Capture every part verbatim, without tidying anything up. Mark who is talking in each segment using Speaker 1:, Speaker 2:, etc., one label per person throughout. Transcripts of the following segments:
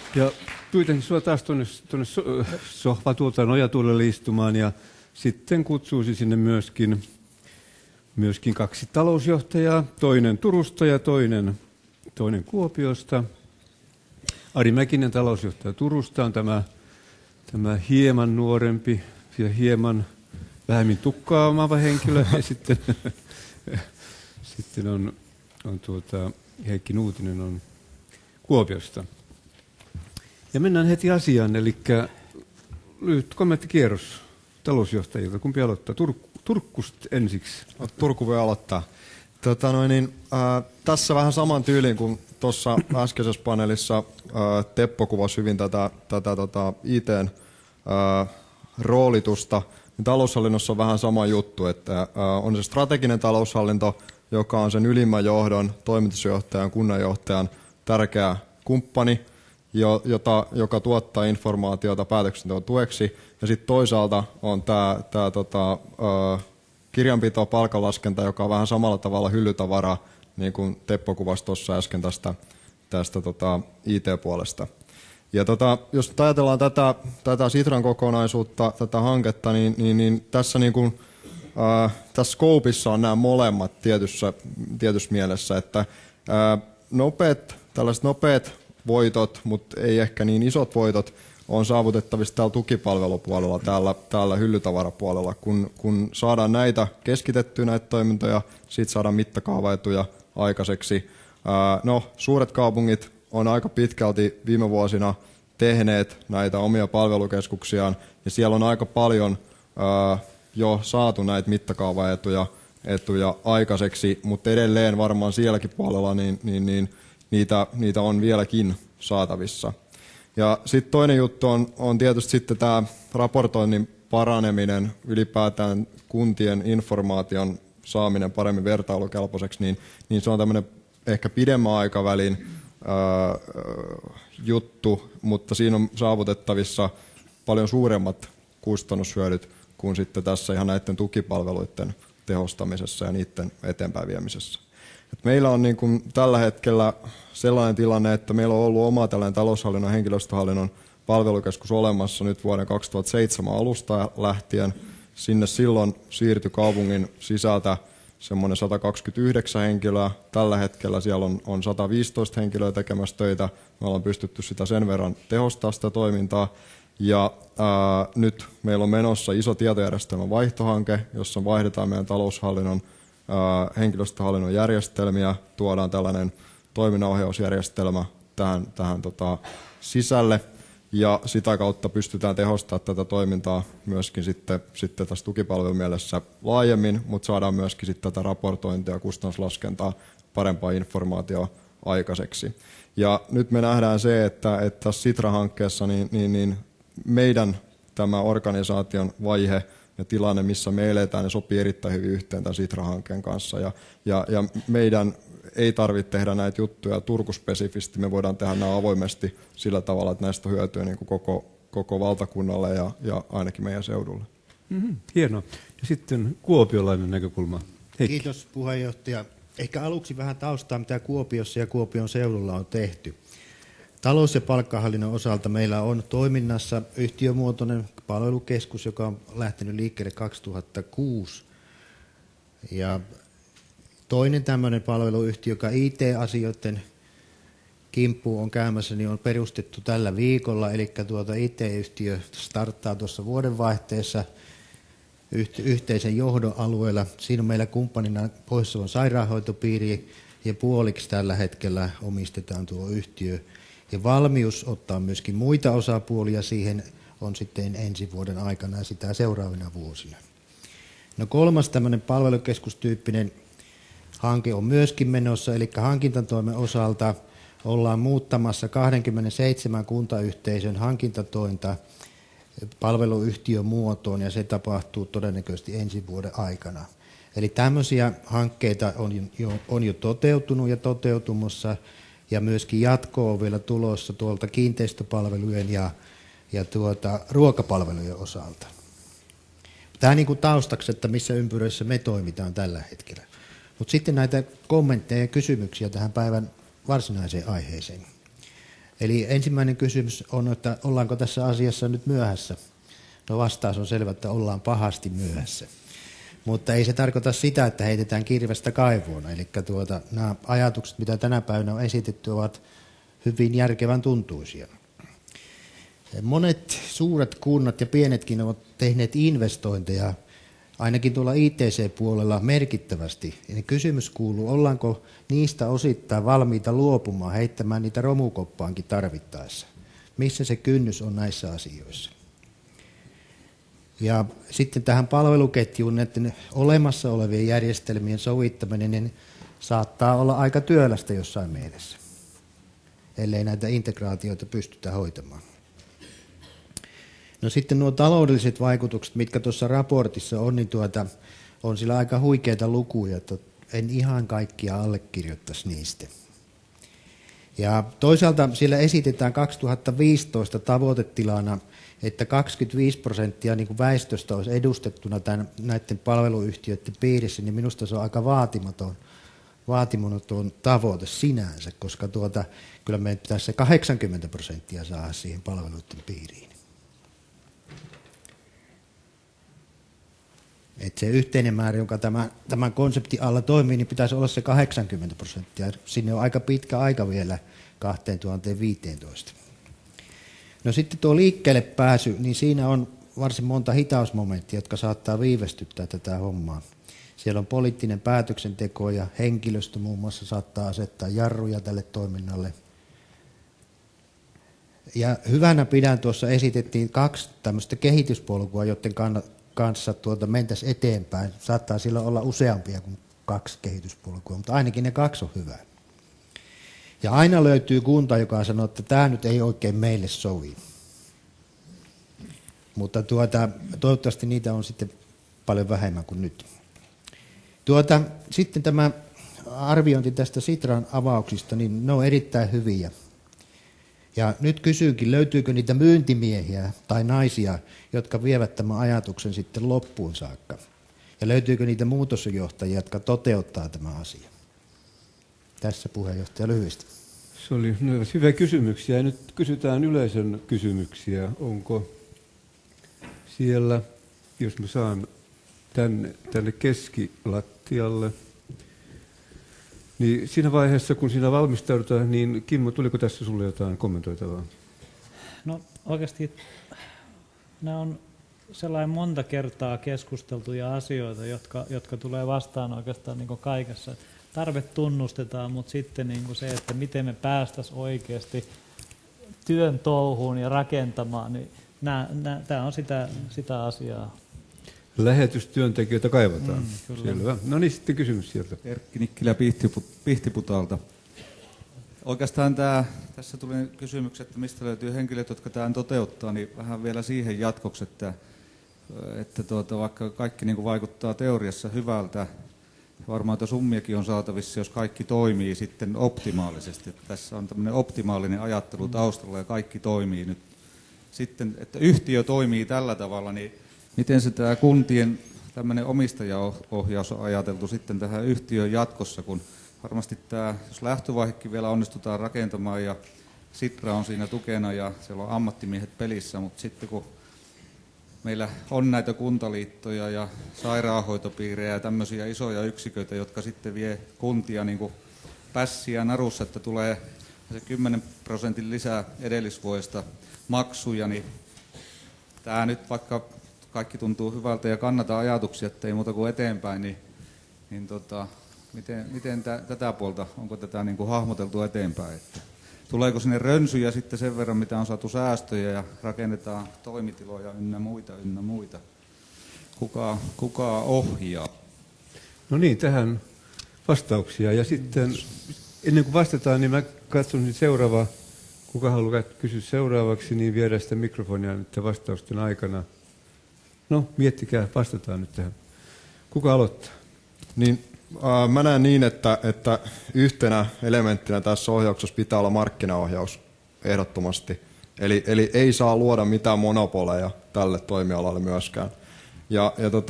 Speaker 1: Ja pyytäisin sinua taas tuonne, tuonne so, sohvatuolta nojatuolelle istumaan ja sitten kutsuisin sinne myöskin, myöskin kaksi talousjohtajaa, toinen Turusta ja toinen, toinen Kuopiosta. Ari Mäkinen, talousjohtaja Turusta, on tämä, tämä hieman nuorempi ja hieman vähemmin tukkaa omaava henkilö. Ja sitten, sitten on, on tuota, Heikki Nuutinen on Kuopiosta. Ja mennään heti asiaan, eli lyhyt kommenttikierros talousjohtajilta. Kumpi aloittaa? Tur- Turkusta ensiksi.
Speaker 2: Turku voi aloittaa. Tota noin, niin, äh, tässä vähän saman tyyliin kuin tuossa äskeisessä paneelissa äh, Teppo kuvasi hyvin tätä, tätä tota, I T:n äh, roolitusta. Niin taloushallinnossa on vähän sama juttu, että äh, on se strateginen taloushallinto, joka on sen ylimmän johdon, toimitusjohtajan, kunnanjohtajan tärkeä kumppani, jota, joka tuottaa informaatiota päätöksenteon tueksi. Ja sitten toisaalta on tämä tää, tota, kirjanpito, palkanlaskenta, joka on vähän samalla tavalla hyllytavara, niin kuin Teppo kuvasi tuossa äsken tästä, tästä tota, I T-puolesta. Ja tota, jos ajatellaan tätä, tätä Sitran kokonaisuutta, tätä hanketta, niin, niin, niin tässä, niin kuin, ää, tässä scopeissa on nämä molemmat tietyssä, tietyssä mielessä, että ää, nopeat, tällaiset nopeat voitot, mutta ei ehkä niin isot voitot, on saavutettavissa täällä tukipalvelupuolella, täällä, täällä hyllytavarapuolella. Kun, kun saadaan näitä keskitettyä näitä toimintoja, siitä saadaan mittakaavaetuja aikaiseksi. Ää, no, suuret kaupungit on aika pitkälti viime vuosina tehneet näitä omia palvelukeskuksiaan, ja siellä on aika paljon ää, jo saatu näitä mittakaavaetuja etuja aikaiseksi, mutta edelleen varmaan sielläkin puolella niin, niin, niin niitä, niitä on vieläkin saatavissa. Ja sitten toinen juttu on, on tietysti sitten tämä raportoinnin paraneminen, ylipäätään kuntien informaation saaminen paremmin vertailukelpoiseksi, niin, niin se on tämmöinen ehkä pidemmän aikavälin ää, juttu, mutta siinä on saavutettavissa paljon suuremmat kustannushyödyt kuin sitten tässä ihan näiden tukipalveluiden tehostamisessa ja niiden eteenpäin viemisessä. Et meillä on niin kuin tällä hetkellä sellainen tilanne, että meillä on ollut oma tällainen taloushallinnon ja henkilöstöhallinnon palvelukeskus olemassa nyt vuoden kaksituhattaseitsemän alusta lähtien. Sinne silloin siirtyi kaupungin sisältä semmoinen sata kaksikymmentäyhdeksän henkilöä. Tällä hetkellä siellä on, on sata viisitoista henkilöä tekemässä töitä. Me ollaan pystytty sitä sen verran tehostaa sitä toimintaa. Ja ää, nyt meillä on menossa iso tietojärjestelmän vaihtohanke, jossa vaihdetaan meidän taloushallinnon henkilöstöhallinnon järjestelmiä, tuodaan tällainen toiminnanohjausjärjestelmä tähän, tähän tota, sisälle, ja sitä kautta pystytään tehostamaan tätä toimintaa myöskin sitten, sitten tässä tukipalvelumielessä laajemmin, mutta saadaan myöskin sitten tätä raportointia ja kustannuslaskentaa, parempaa informaatiota aikaiseksi. Ja nyt me nähdään se, että, että tässä Sitra-hankkeessa niin, niin, niin meidän tämä organisaation vaihe ja tilanne, missä me eletään, ne sopii erittäin hyvin yhteen tämän Sitra-hankkeen kanssa. Ja, ja, ja meidän ei tarvitse tehdä näitä juttuja Turku-spesifisti, me voidaan tehdä nämä avoimesti sillä tavalla, että näistä on hyötyä niin kuin koko, koko valtakunnalle ja, ja ainakin meidän seudulle.
Speaker 1: Mm-hmm, hienoa. Ja sitten kuopiolainen näkökulma. Heikki.
Speaker 3: Kiitos puheenjohtaja. Ehkä aluksi vähän taustaa, mitä Kuopiossa ja Kuopion seudulla on tehty. Talous- ja palkkahallinnon osalta meillä on toiminnassa yhtiömuotoinen palvelukeskus, joka on lähtenyt liikkeelle kaksituhattakuusi. Ja toinen tämmöinen palveluyhtiö, joka I T-asioiden kimppuun on käymässä, niin on perustettu tällä viikolla. Eli tuota I T-yhtiö starttaa tuossa vuodenvaihteessa yhteisen johdon alueella. Siinä on meillä kumppanina Pohjois-Savon sairaanhoitopiiri ja puoliksi tällä hetkellä omistetaan tuo yhtiö. Ja valmius ottaa myöskin muita osapuolia siihen on sitten ensi vuoden aikana ja sitä seuraavina vuosina. No kolmas tämmöinen palvelukeskustyyppinen hanke on myöskin menossa, eli hankintatoimen osalta ollaan muuttamassa kaksikymmentäseitsemän kuntayhteisön hankintatointa palveluyhtiön muotoon ja se tapahtuu todennäköisesti ensi vuoden aikana. Eli tämmöisiä hankkeita on jo, on jo toteutunut ja toteutumassa. Ja myöskin jatko on vielä tulossa tuolta kiinteistöpalvelujen ja, ja tuota, ruokapalvelujen osalta. Tämä niin kuin taustaksi, että missä ympyröissä me toimitaan tällä hetkellä. Mutta sitten näitä kommentteja ja kysymyksiä tähän päivän varsinaiseen aiheeseen. Eli ensimmäinen kysymys on, että ollaanko tässä asiassa nyt myöhässä? No vastaus on selvä, että ollaan pahasti myöhässä. Mutta ei se tarkoita sitä, että heitetään kirvestä kaivoon. Eli tuota, nämä ajatukset, mitä tänä päivänä on esitetty, ovat hyvin järkevän tuntuisia. Monet suuret kunnat ja pienetkin ovat tehneet investointeja, ainakin tuolla I T C-puolella merkittävästi. Eli kysymys kuuluu, ollaanko niistä osittain valmiita luopumaan, heittämään niitä romukoppaankin tarvittaessa. Missä se kynnys on näissä asioissa? Ja sitten tähän palveluketjuun näiden olemassa olevien järjestelmien sovittaminen niin saattaa olla aika työlästä jossain mielessä, ellei näitä integraatioita pystytä hoitamaan. No sitten nuo taloudelliset vaikutukset, mitkä tuossa raportissa on, niin tuota, on sillä aika huikeita lukuja, että en ihan kaikkia allekirjoittaisi niistä. Ja toisaalta siellä esitetään kaksituhattaviisitoista tavoitetilana, että kaksikymmentäviisi prosenttia niin kuin väestöstä olisi edustettuna tämän, näiden palveluyhtiöiden piirissä, niin minusta se on aika vaatimaton, vaatimaton tavoite sinänsä, koska tuota, kyllä meidän pitäisi se kahdeksankymmentä prosenttia saada siihen palveluiden piiriin. Että se yhteinen määrä, joka tämä, tämän konseptin alla toimii, niin pitäisi olla se kahdeksankymmentä prosenttia. Sinne on aika pitkä aika vielä kaksituhattaviisitoista. No sitten tuo liikkeelle pääsy, niin siinä on varsin monta hitausmomenttia, jotka saattaa viivästyttää tätä hommaa. Siellä on poliittinen päätöksenteko ja henkilöstö muun muassa saattaa asettaa jarruja tälle toiminnalle. Ja hyvänä pidän tuossa esitettiin kaksi tämmöistä kehityspolkua, joiden kanssa tuota mentäisiin eteenpäin. Saattaa sillä olla useampia kuin kaksi kehityspolkua, mutta ainakin ne kaksi on hyvää. Ja aina löytyy kunta, joka sanoo, että tämä nyt ei oikein meille sovi. Mutta tuota, toivottavasti niitä on sitten paljon vähemmän kuin nyt. Tuota, sitten tämä arviointi tästä Sitran avauksista, niin ne on erittäin hyviä. Ja nyt kysynkin, löytyykö niitä myyntimiehiä tai naisia, jotka vievät tämän ajatuksen sitten loppuun saakka? Ja löytyykö niitä muutosjohtajia, jotka toteuttaa tämän asian? Tässä puheenjohtaja lyhyesti.
Speaker 1: Se oli hyviä kysymyksiä. Ja nyt kysytään yleisön kysymyksiä. Onko siellä, jos mä saan tänne, tänne keskilattialle, niin siinä vaiheessa, kun siinä valmistaudutaan, niin Kimmo, tuliko tässä sulle jotain kommentoitavaa?
Speaker 4: No oikeasti nämä on sellainen monta kertaa keskusteltuja asioita, jotka, jotka tulee vastaan oikeastaan niin kuin kaikessa. Tarve tunnustetaan, mutta sitten niin kuin se, että miten me päästäisiin oikeasti työn touhuun ja rakentamaan, niin tämä on sitä, sitä asiaa.
Speaker 1: Lähetystyöntekijöitä kaivataan. Mm, Selvä. No niin, sitten kysymys sieltä.
Speaker 5: Erkki Nikkilä Pihtiputaalta. Oikeastaan tämä, tässä tuli kysymys, että mistä löytyy henkilöt, jotka tämän toteuttaa, niin vähän vielä siihen jatkoksi, että, että tuota, vaikka kaikki niin kuin vaikuttaa teoriassa hyvältä, varmaan että summiakin on saatavissa, jos kaikki toimii sitten optimaalisesti. Tässä on tämmöinen optimaalinen ajattelu taustalla ja kaikki toimii nyt. Sitten, että yhtiö toimii tällä tavalla, niin miten se tämä kuntien tämmöinen omistajaohjaus on ajateltu sitten tähän yhtiöön jatkossa, kun varmasti tämä, jos lähtövaihekin vielä onnistutaan rakentamaan ja Sitra on siinä tukena ja siellä on ammattimiehet pelissä, mutta sitten kun meillä on näitä kuntaliittoja ja sairaanhoitopiirejä ja tämmöisiä isoja yksiköitä, jotka sitten vie kuntia niin kuin pässiä narussa, että tulee se kymmenen prosentin lisää edellisvuodesta maksuja, niin tämä nyt vaikka kaikki tuntuu hyvältä ja kannata ajatuksia, että ei muuta kuin eteenpäin, niin, niin tota, miten, miten tä, tätä puolta, onko tätä niin kuin hahmoteltu eteenpäin? Että tuleeko sinne rönsyjä sitten sen verran, mitä on saatu säästöjä ja rakennetaan toimitiloja ynnä muita, ynnä muita? Kuka, kuka ohjaa?
Speaker 1: No niin, tähän vastauksia. Ja sitten ennen kuin vastataan, niin mä katson seuraava, kuka haluaa kysyä seuraavaksi, niin viedään sitä mikrofonia nyt vastausten aikana. No, miettikää, vastataan nyt tähän. Kuka aloittaa?
Speaker 2: Niin, äh, mä näen niin, että, että yhtenä elementtinä tässä ohjauksessa pitää olla markkinaohjaus ehdottomasti. Eli, eli ei saa luoda mitään monopoleja tälle toimialalle myöskään. Ja, ja tota,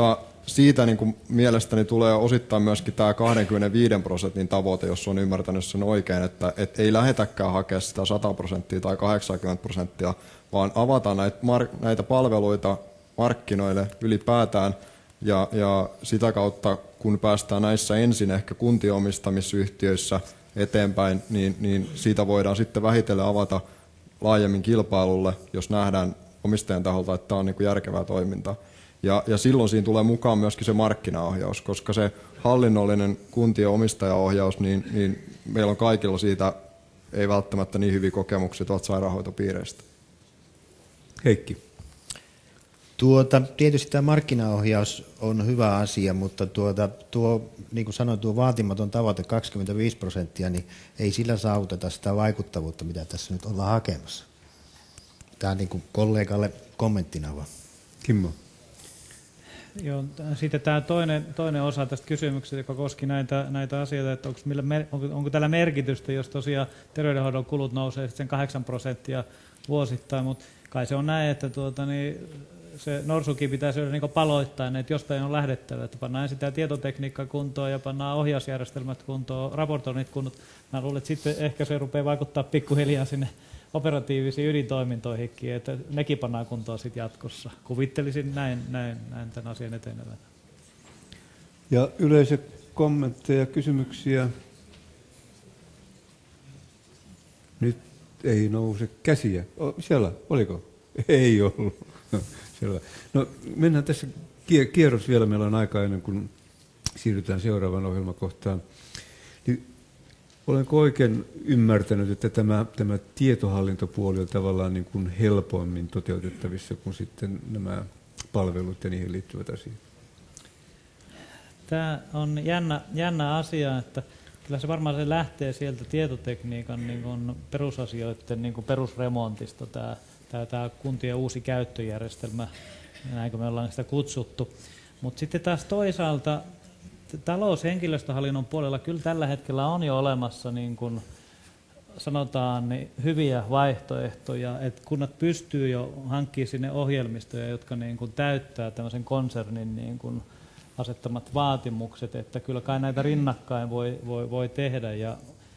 Speaker 2: siitä niin kuin mielestäni tulee osittain myöskin tämä kaksikymmentäviisi prosentin tavoite, jos on ymmärtänyt sen oikein, että et ei lähetäkään hakea sitä sata prosenttia tai kahdeksankymmentä prosenttia, vaan avata näitä, näitä palveluita markkinoille ylipäätään, ja, ja sitä kautta, kun päästään näissä ensin ehkä kuntien omistamisyhtiöissä eteenpäin, niin, niin siitä voidaan sitten vähitellen avata laajemmin kilpailulle, jos nähdään omistajan taholta, että tämä on niin kuin järkevää toimintaa. Ja, ja silloin siinä tulee mukaan myöskin se markkinaohjaus, koska se hallinnollinen kuntien omistajaohjaus, niin, niin meillä on kaikilla siitä ei välttämättä niin hyviä kokemuksia tuolta sairaanhoitopiireistä.
Speaker 1: Heikki.
Speaker 3: Tuota, tietysti tämä markkinaohjaus on hyvä asia, mutta tuota, tuo, niin kuin sanoin, tuo vaatimaton tavoite kaksikymmentäviisi prosenttia, niin ei sillä saavuteta sitä vaikuttavuutta, mitä tässä nyt ollaan hakemassa. Tämä niin kuin kollegalle kommenttina vaan.
Speaker 1: Kimmo.
Speaker 4: Joo, sitten tämä toinen, toinen osa tästä kysymyksestä, joka koski näitä, näitä asioita, että onko, millä, onko, onko tällä merkitystä, jos tosiaan terveydenhoidon kulut nousee sitten kahdeksan prosenttia vuosittain, mutta kai se on näin, että tuota, niin se norsukin pitää syödä niin paloittain, että jostain on lähdettävä, että pannaan sitä tietotekniikkaa kuntoon ja pannaan ohjausjärjestelmät kuntoon, raportoinnit kuntoon. Mä luulen, että sitten ehkä se rupeaa vaikuttaa pikkuhiljaa sinne operatiivisiin ydintoimintoihinkin, että nekin pannaan kuntoon sitten jatkossa. Kuvittelisin näin, näin, näin tämän asian etenevän.
Speaker 1: Ja yleisökommentteja, kysymyksiä? Nyt ei nouse käsiä. O, siellä, oliko? Ei ollut. No, selvä. No, mennään tässä kierros vielä. Meillä on aikaa ennen kuin siirrytään seuraavaan ohjelmakohtaan. Niin, olenko oikein ymmärtänyt, että tämä, tämä tietohallintopuoli on tavallaan niin kuin helpommin toteutettavissa kuin sitten nämä palvelut ja niihin liittyvät asiat?
Speaker 4: Tämä on jännä, jännä asia, että kyllä se varmaan se lähtee sieltä tietotekniikan niin kuin perusasioiden niin kuin perusremontista, tämä, tämä, tämä kuntien uusi käyttöjärjestelmä, näin kuin me ollaan sitä kutsuttu. Mutta sitten taas toisaalta taloushenkilöstöhallinnon puolella kyllä tällä hetkellä on jo olemassa niin kuin sanotaan niin hyviä vaihtoehtoja, että kunnat pystyy jo hankkimaan sinne ohjelmistoja, jotka niin kuin täyttää tämmöisen konsernin niin kuin asettamat vaatimukset, että kyllä kai näitä rinnakkain voi, voi, voi tehdä, ja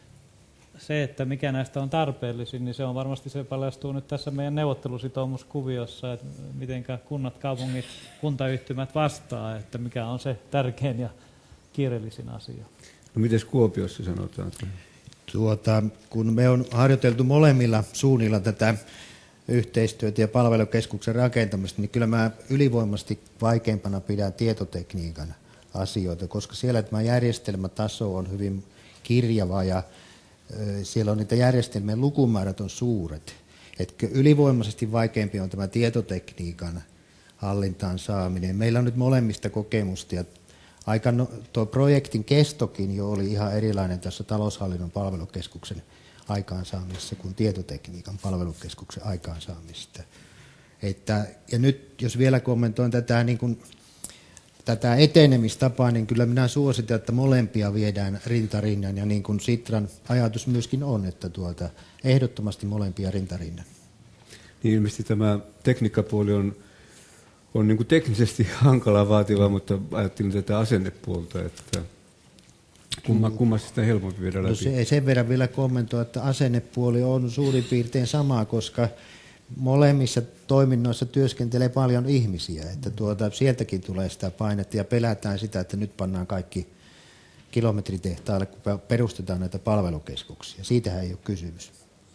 Speaker 4: se, että mikä näistä on tarpeellisin, niin se on varmasti se paljastuu nyt tässä meidän neuvottelusitoumuskuviossa, että miten kunnat, kaupungit, kuntayhtymät vastaa, että mikä on se tärkein ja kiireellisin asia.
Speaker 1: No mites Kuopiossa sanotaan?
Speaker 3: Tuota, kun me on harjoiteltu molemmilla suunnilla tätä yhteistyötä ja palvelukeskuksen rakentamista, niin kyllä mä ylivoimasti vaikeimpana pidän tietotekniikan asioita, koska siellä tämä järjestelmätaso on hyvin kirjava ja siellä on niitä järjestelmien lukumäärät on suuret. Etkö ylivoimaisesti vaikeampi on tämä tietotekniikan hallintaan saaminen. Meillä on nyt molemmista kokemusta ja aika no, tuo projektin kestokin jo oli ihan erilainen tässä taloushallinnon palvelukeskuksen aikaansaamisessa kuin tietotekniikan palvelukeskuksen aikaansaamista. Että, ja nyt jos vielä kommentoin tätä, niin kuin, tätä etenemistapaa, niin kyllä minä suosittelen, että molempia viedään rintarinnan ja niin kuin Sitran ajatus myöskin on, että tuota, ehdottomasti molempia rintarinnan.
Speaker 1: Niin ilmeisesti tämä tekniikkapuoli on, on niin kuin teknisesti hankalaa vaativaa, mutta ajattelin tätä asennepuolta, että Kumma, kummassa sitä helpompi viedä läpi?
Speaker 3: No se, sen verran vielä kommentoi, että asennepuoli on suurin piirtein sama, koska molemmissa toiminnoissa työskentelee paljon ihmisiä. Että tuota, sieltäkin tulee sitä painetta ja pelätään sitä, että nyt pannaan kaikki kilometritehtaalle, kun perustetaan näitä palvelukeskuksia. Siitähän ei ole kysymys.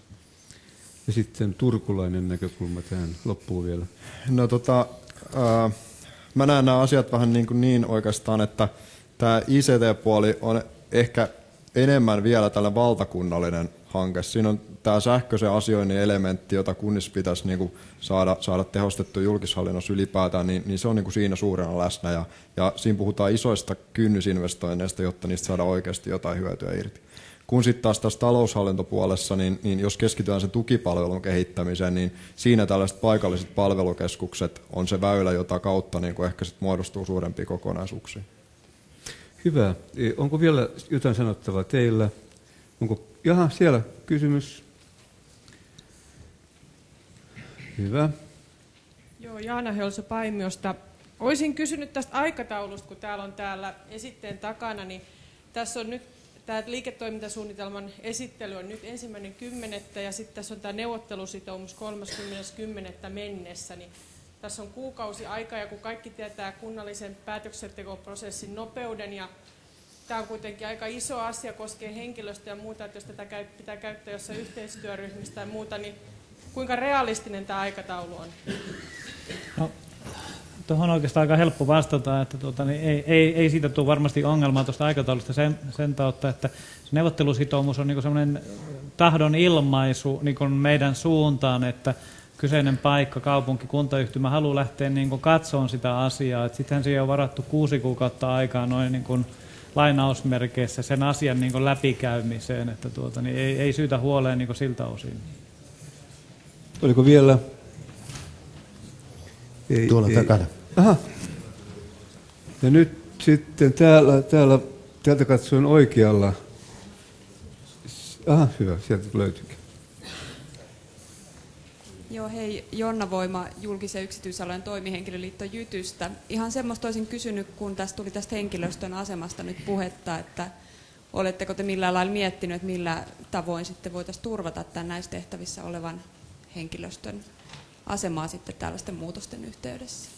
Speaker 1: Ja sitten turkulainen näkökulma tähän loppuun vielä.
Speaker 2: No tota, äh, mä näen nämä asiat vähän niin, kuin niin oikeastaan, että tämä I C T-puoli on ehkä enemmän vielä tällainen valtakunnallinen hanke. Siinä on tämä sähköisen asioinnin elementti, jota kunnissa pitäisi niin kuin saada, saada tehostettua julkishallinnossa ylipäätään, niin, niin se on niin kuin siinä suurena läsnä. Ja, ja siinä puhutaan isoista kynnysinvestoinneista, jotta niistä saadaan oikeasti jotain hyötyä irti. Kun sitten taas tässä taloushallintopuolessa, niin, niin jos keskitytään sen tukipalvelun kehittämiseen, niin siinä tällaiset paikalliset palvelukeskukset on se väylä, jota kautta niin kuin ehkä sit muodostuu suurempia kokonaisuuksia.
Speaker 1: Hyvä. Onko vielä jotain sanottavaa teillä? Onko, jaha, siellä kysymys. Hyvä.
Speaker 6: Joo, Jaana Hölsö Paimiosta. Olisin kysynyt tästä aikataulusta, kun täällä on täällä esitteen takana, niin tässä on nyt tämä liiketoimintasuunnitelman esittely on nyt ensimmäinen kymmenettä ja sitten tässä on tämä neuvottelusitoumus kolmaskymmenes kymmenettä mennessä, niin tässä on kuukausi aikaa ja kun kaikki tietää kunnallisen päätöksentekoprosessin nopeuden ja tämä on kuitenkin aika iso asia, koskee henkilöstöä ja muuta, että jos tätä pitää käyttää jossain yhteistyöryhmistä tai muuta, niin kuinka realistinen tämä aikataulu on?
Speaker 4: No, tuohon on oikeastaan aika helppo vastata, että tuota, niin ei, ei, ei siitä tule varmasti ongelmaa tuosta aikataulusta sen, sen tautta, että se neuvottelusitoumus on niin sellainen tahdon ilmaisu niin meidän suuntaan, että kyseinen paikka, kaupunki, kuntayhtymä haluaa lähteä niin katsomaan sitä asiaa. Sittenhän siihen on varattu kuusi kuukautta aikaa noin niin lainausmerkeissä sen asian niin läpikäymiseen, että tuota, niin ei, ei syytä huoleen niin siltä osin.
Speaker 1: Oliko vielä?
Speaker 3: Ei, Tuolla ei. Takana.
Speaker 1: Aha. Ja nyt sitten täällä, täällä täältä katsoen oikealla. Aha, hyvä, sieltä löytyykin.
Speaker 7: Joo, hei, Jonna Voima, julkisen yksityisalojen toimihenkilöliitto Jytystä. Ihan semmoista olisin kysynyt, kun tästä tuli tästä henkilöstön asemasta nyt puhetta, että oletteko te millään lailla miettinyt, että millä tavoin sitten voitaisiin turvata tämän näissä tehtävissä olevan henkilöstön asemaa sitten tällaisten muutosten yhteydessä?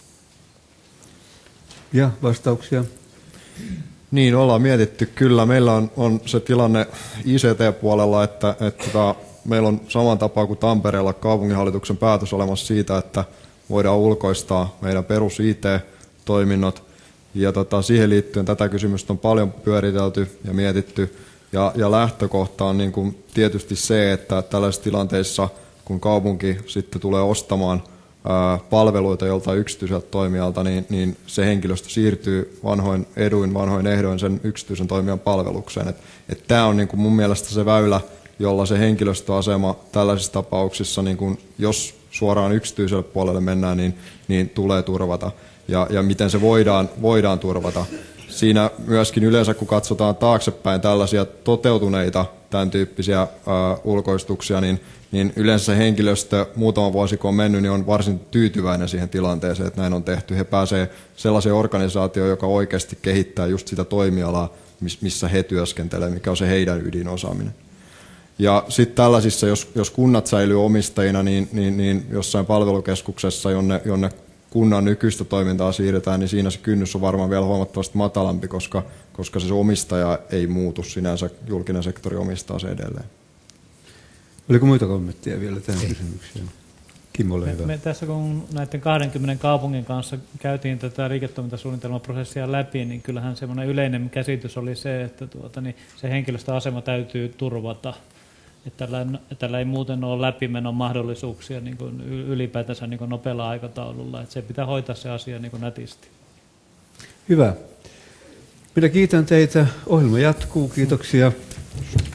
Speaker 1: Ja vastauksia?
Speaker 2: Niin, ollaan mietitty kyllä. Meillä on, on se tilanne I C T-puolella, että, että meillä on saman tapaa kuin Tampereella kaupunginhallituksen päätös olemassa siitä, että voidaan ulkoistaa meidän perus I T-toiminnot. Ja tota, siihen liittyen tätä kysymystä on paljon pyöritelty ja mietitty. Ja, ja lähtökohta on niin kuin tietysti se, että tällaisissa tilanteissa, kun kaupunki sitten tulee ostamaan ää, palveluita joltain yksityiseltä toimijalta, niin, niin se henkilöstö siirtyy vanhoin eduin, vanhoin ehdoin sen yksityisen toimijan palvelukseen. Et, et tämä on niin kuin mun mielestä se väylä, jolla se henkilöstöasema tällaisissa tapauksissa, niin kun jos suoraan yksityiselle puolelle mennään, niin, niin tulee turvata. Ja, ja miten se voidaan, voidaan turvata. Siinä myöskin yleensä, kun katsotaan taaksepäin tällaisia toteutuneita tämän tyyppisiä ää, ulkoistuksia, niin, niin yleensä se henkilöstö muutama vuosi kun on mennyt, niin on varsin tyytyväinen siihen tilanteeseen, että näin on tehty. He pääsevät sellaiseen organisaatioon, joka oikeasti kehittää just sitä toimialaa, missä he työskentelevät, mikä on se heidän ydinosaaminen. Ja sitten tällaisissa, jos, jos kunnat säilyy omistajina, niin, niin, niin jossain palvelukeskuksessa, jonne, jonne kunnan nykyistä toimintaa siirretään, niin siinä se kynnys on varmaan vielä huomattavasti matalampi, koska, koska se omistaja ei muutu sinänsä, julkinen sektori omistaa se edelleen.
Speaker 1: Oliko muita kommentteja vielä tähän kysymykseen? Kimmo, ole hyvä.
Speaker 4: Me, me tässä kun näiden kahdenkymmenen kaupungin kanssa käytiin tätä liiketoimintasuunnitelmaprosessia läpi, niin kyllähän semmoinen yleinen käsitys oli se, että tuota, niin se henkilöstöasema täytyy turvata. Että tällä, tällä ei muuten ole läpimenon mahdollisuuksia niin kuin ylipäätänsä niin kuin nopealla aikataululla. Että se pitää hoitaa se asia niin kuin nätisti.
Speaker 1: Hyvä. Minä kiitän teitä. Ohjelma jatkuu. Kiitoksia.